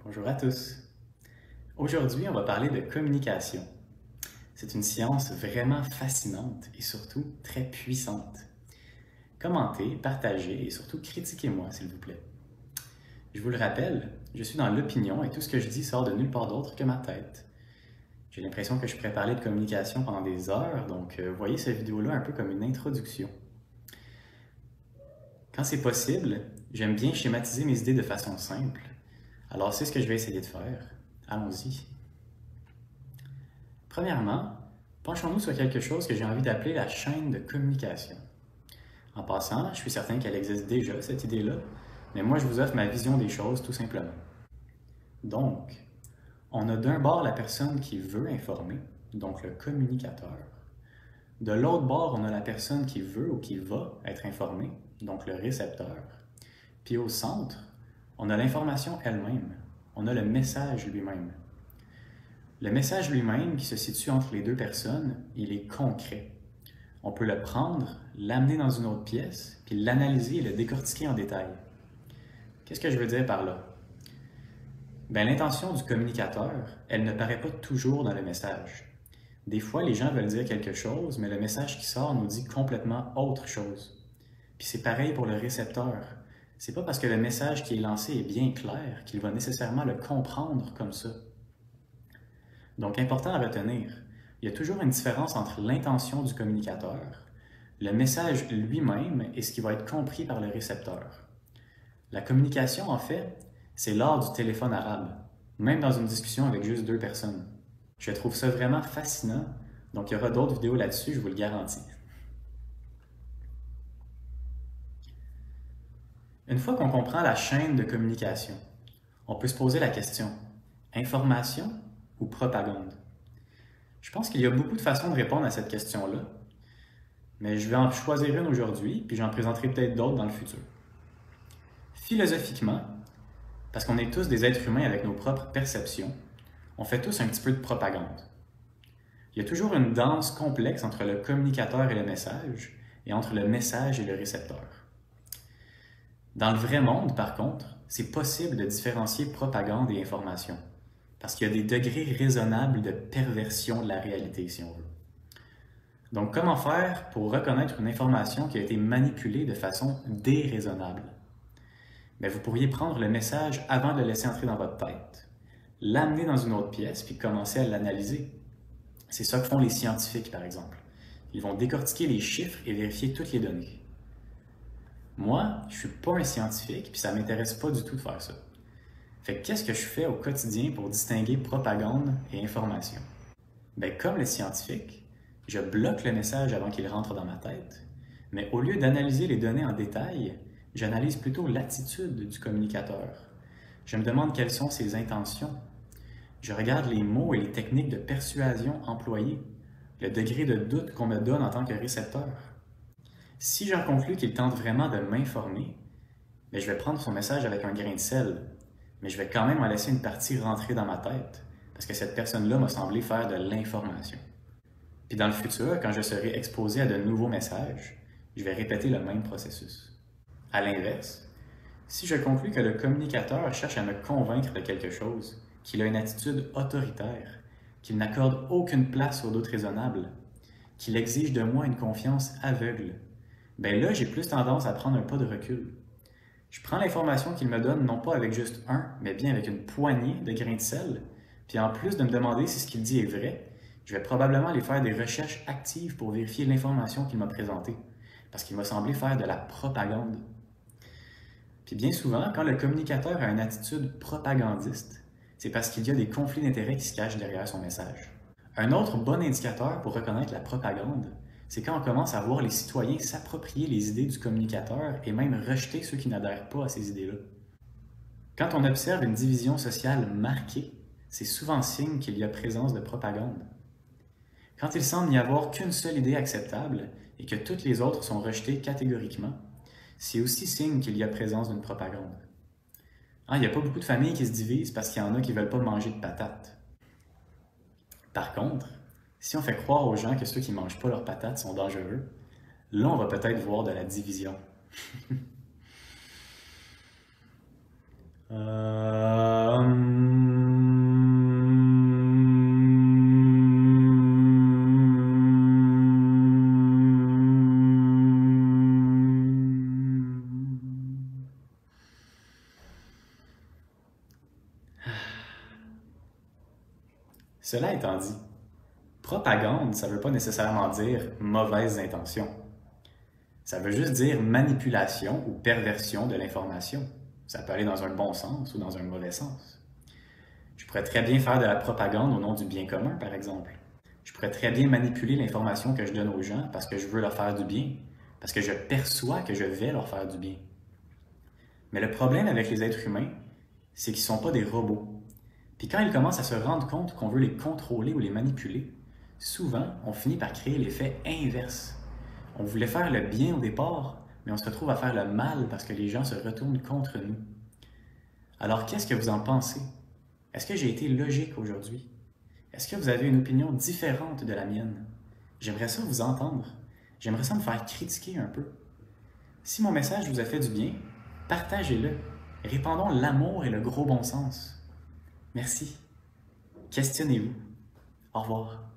Bonjour à tous. Aujourd'hui, on va parler de communication. C'est une science vraiment fascinante et surtout très puissante. Commentez, partagez et surtout critiquez-moi, s'il vous plaît. Je vous le rappelle, je suis dans l'opinion et tout ce que je dis sort de nulle part d'autre que ma tête. J'ai l'impression que je pourrais parler de communication pendant des heures, donc voyez cette vidéo-là un peu comme une introduction. Quand c'est possible, j'aime bien schématiser mes idées de façon simple. Alors c'est ce que je vais essayer de faire. Allons-y. Premièrement, penchons-nous sur quelque chose que j'ai envie d'appeler la chaîne de communication. En passant, je suis certain qu'elle existe déjà, cette idée-là, mais moi je vous offre ma vision des choses tout simplement. Donc, on a d'un bord la personne qui veut informer, donc le communicateur. De l'autre bord, on a la personne qui veut ou qui va être informée, donc le récepteur. Puis au centre, on a l'information elle-même, on a le message lui-même. Le message lui-même, qui se situe entre les deux personnes, il est concret. On peut le prendre, l'amener dans une autre pièce, puis l'analyser et le décortiquer en détail. Qu'est-ce que je veux dire par là? Bien, l'intention du communicateur, elle ne paraît pas toujours dans le message. Des fois, les gens veulent dire quelque chose, mais le message qui sort nous dit complètement autre chose. Puis c'est pareil pour le récepteur. C'est pas parce que le message qui est lancé est bien clair qu'il va nécessairement le comprendre comme ça. Donc, important à retenir, il y a toujours une différence entre l'intention du communicateur, le message lui-même et ce qui va être compris par le récepteur. La communication, en fait, c'est l'art du téléphone arabe, même dans une discussion avec juste deux personnes. Je trouve ça vraiment fascinant, donc il y aura d'autres vidéos là-dessus, je vous le garantis. Une fois qu'on comprend la chaîne de communication, on peut se poser la question, information ou propagande? Je pense qu'il y a beaucoup de façons de répondre à cette question-là, mais je vais en choisir une aujourd'hui, puis j'en présenterai peut-être d'autres dans le futur. Philosophiquement, parce qu'on est tous des êtres humains avec nos propres perceptions, on fait tous un petit peu de propagande. Il y a toujours une danse complexe entre le communicateur et le message, et entre le message et le récepteur. Dans le vrai monde, par contre, c'est possible de différencier propagande et information, parce qu'il y a des degrés raisonnables de perversion de la réalité, si on veut. Donc, comment faire pour reconnaître une information qui a été manipulée de façon déraisonnable? Bien, vous pourriez prendre le message avant de le laisser entrer dans votre tête, l'amener dans une autre pièce, puis commencer à l'analyser. C'est ça que font les scientifiques, par exemple. Ils vont décortiquer les chiffres et vérifier toutes les données. Moi, je ne suis pas un scientifique, puis ça ne m'intéresse pas du tout de faire ça. Fait que qu'est-ce que je fais au quotidien pour distinguer propagande et information? Bien, comme les scientifiques, je bloque le message avant qu'il rentre dans ma tête, mais au lieu d'analyser les données en détail, j'analyse plutôt l'attitude du communicateur. Je me demande quelles sont ses intentions. Je regarde les mots et les techniques de persuasion employées, le degré de doute qu'on me donne en tant que récepteur. Si j'en conclus qu'il tente vraiment de m'informer, bien, je vais prendre son message avec un grain de sel, mais je vais quand même en laisser une partie rentrer dans ma tête, parce que cette personne-là m'a semblé faire de l'information. Puis dans le futur, quand je serai exposé à de nouveaux messages, je vais répéter le même processus. À l'inverse, si je conclus que le communicateur cherche à me convaincre de quelque chose, qu'il a une attitude autoritaire, qu'il n'accorde aucune place au doute raisonnable, qu'il exige de moi une confiance aveugle, bien là, j'ai plus tendance à prendre un pas de recul. Je prends l'information qu'il me donne non pas avec juste un, mais bien avec une poignée de grains de sel, puis en plus de me demander si ce qu'il dit est vrai, je vais probablement aller faire des recherches actives pour vérifier l'information qu'il m'a présentée, parce qu'il m'a semblé faire de la propagande. Puis bien souvent, quand le communicateur a une attitude propagandiste, c'est parce qu'il y a des conflits d'intérêts qui se cachent derrière son message. Un autre bon indicateur pour reconnaître la propagande, c'est quand on commence à voir les citoyens s'approprier les idées du communicateur et même rejeter ceux qui n'adhèrent pas à ces idées-là. Quand on observe une division sociale marquée, c'est souvent signe qu'il y a présence de propagande. Quand il semble n'y avoir qu'une seule idée acceptable et que toutes les autres sont rejetées catégoriquement, c'est aussi signe qu'il y a présence d'une propagande. Il n'y a pas beaucoup de familles qui se divisent parce qu'il y en a qui ne veulent pas manger de patates. Par contre, si on fait croire aux gens que ceux qui ne mangent pas leurs patates sont dangereux, là on va peut-être voir de la division. Cela étant dit, propagande, ça ne veut pas nécessairement dire mauvaise intention. Ça veut juste dire manipulation ou perversion de l'information. Ça peut aller dans un bon sens ou dans un mauvais sens. Je pourrais très bien faire de la propagande au nom du bien commun, par exemple. Je pourrais très bien manipuler l'information que je donne aux gens parce que je veux leur faire du bien, parce que je perçois que je vais leur faire du bien. Mais le problème avec les êtres humains, c'est qu'ils ne sont pas des robots. Puis quand ils commencent à se rendre compte qu'on veut les contrôler ou les manipuler, souvent, on finit par créer l'effet inverse. On voulait faire le bien au départ, mais on se retrouve à faire le mal parce que les gens se retournent contre nous. Alors, qu'est-ce que vous en pensez? Est-ce que j'ai été logique aujourd'hui? Est-ce que vous avez une opinion différente de la mienne? J'aimerais ça vous entendre. J'aimerais ça me faire critiquer un peu. Si mon message vous a fait du bien, partagez-le. Répandons l'amour et le gros bon sens. Merci. Questionnez-vous. Au revoir.